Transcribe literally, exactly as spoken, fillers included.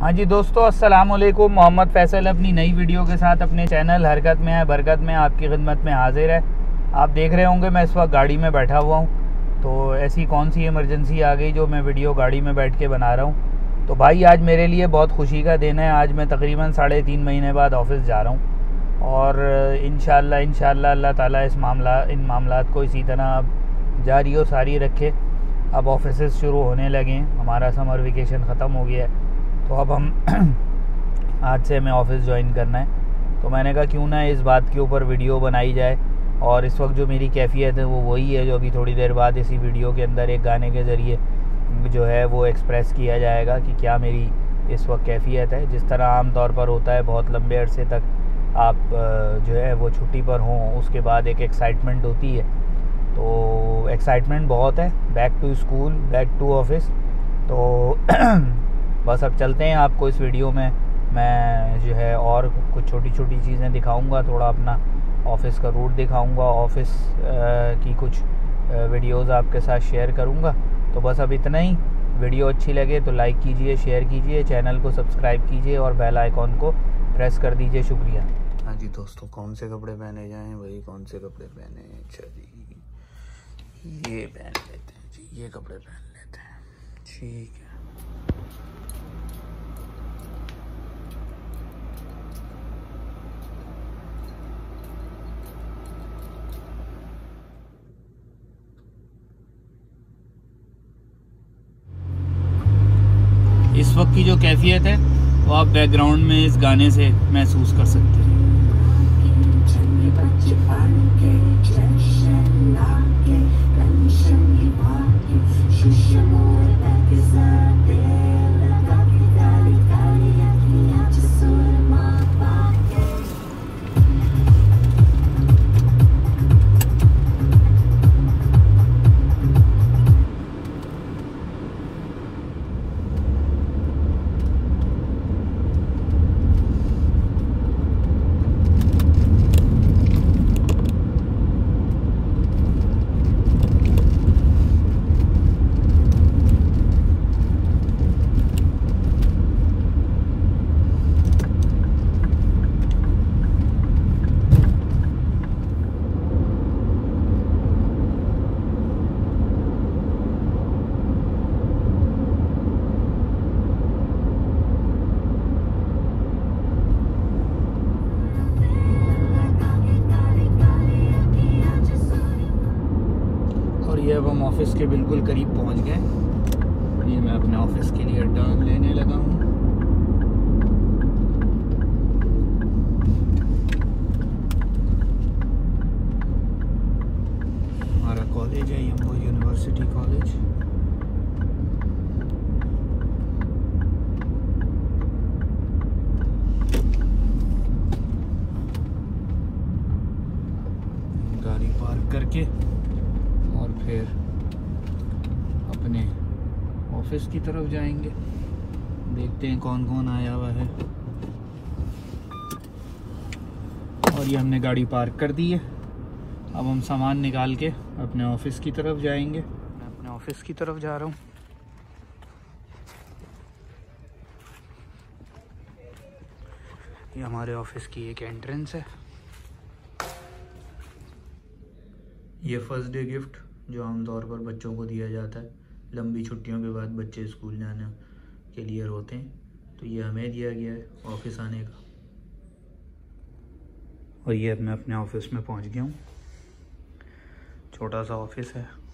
हाँ जी दोस्तों, अस्सलाम वालेकुम। मोहम्मद फैसल अपनी नई वीडियो के साथ अपने चैनल हरकत में है बरकत में आपकी खिदमत में हाजिर है। आप देख रहे होंगे मैं इस वक्त गाड़ी में बैठा हुआ हूँ। तो ऐसी कौन सी इमरजेंसी आ गई जो मैं वीडियो गाड़ी में बैठ के बना रहा हूँ। तो भाई आज मेरे लिए बहुत खुशी का दिन है। आज मैं तकरीबन साढ़े तीन महीने बाद ऑफिस जा रहा हूँ और इंशाल्लाह इंशाल्लाह अल्लाह ताला इस मामला इन मामलात को इसी तरह अब जारी व सारी रखे। अब ऑफिस शुरू होने लगे हैं, हमारा समर वेकेशन ख़त्म हो गया है, तो अब हम आज से हमें ऑफिस ज्वाइन करना है। तो मैंने कहा क्यों ना इस बात के ऊपर वीडियो बनाई जाए। और इस वक्त जो मेरी कैफियत है वो वही है जो अभी थोड़ी देर बाद इसी वीडियो के अंदर एक गाने के ज़रिए जो है वो एक्सप्रेस किया जाएगा कि क्या मेरी इस वक्त कैफियत है। जिस तरह आम तौर पर होता है, बहुत लंबे अरसे तक आप जो है वो छुट्टी पर हों, उसके बाद एक एक्साइटमेंट होती है। तो एक्साइटमेंट बहुत है, back to school, back to office. तो बस अब चलते हैं। आपको इस वीडियो में मैं जो है और कुछ छोटी छोटी चीज़ें दिखाऊंगा, थोड़ा अपना ऑफिस का रूट दिखाऊंगा, ऑफिस की कुछ वीडियोस आपके साथ शेयर करूंगा। तो बस अब इतना ही। वीडियो अच्छी लगे तो लाइक कीजिए, शेयर कीजिए, चैनल को सब्सक्राइब कीजिए और बेल आइकॉन को प्रेस कर दीजिए। शुक्रिया। हाँ जी दोस्तों, कौन से कपड़े पहने जाएं भाई, कौन से कपड़े पहने? अच्छा जी, ये पहन लेते हैं जी, ये कपड़े पहन लेते हैं, ठीक है। इस वक्त की जो कैफियत है वो आप बैकग्राउंड में इस गाने से महसूस कर सकते हैं। ये अब हम ऑफिस के बिल्कुल करीब पहुंच गए। ये मैं अपने ऑफिस के लिए टर्न लेने लगा हूँ। हमारा कॉलेज है यम्बो यूनिवर्सिटी कॉलेज। गाड़ी पार्क करके और फिर अपने ऑफिस की तरफ जाएंगे। देखते हैं कौन कौन आया हुआ है। और ये हमने गाड़ी पार्क कर दी है। अब हम सामान निकाल के अपने ऑफिस की तरफ जाएंगे। मैं अपने ऑफिस की तरफ जा रहा हूँ। ये हमारे ऑफिस की एक एंट्रेंस है। ये फर्स्ट डे गिफ्ट जो आमतौर पर बच्चों को दिया जाता है, लंबी छुट्टियों के बाद बच्चे स्कूल जाने के लिए रोते हैं, तो ये हमें दिया गया है ऑफिस आने का। और ये अब मैं अपने ऑफिस में पहुंच गया हूँ। छोटा सा ऑफिस है।